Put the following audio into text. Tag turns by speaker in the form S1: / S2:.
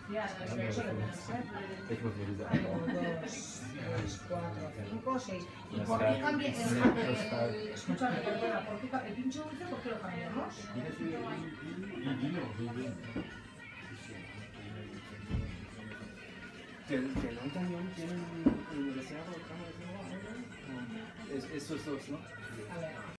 S1: Ya, eso debe ser. 1, 2, 3, 4, 5, 6. ¿Y por qué cambia escúchame, perdona, ¿por qué el pincho dulce por qué lo cambiamos?
S2: Que no también tienen universidad por el campo de Rioja, ¿no? Esos dos, ¿no?
S1: A ver.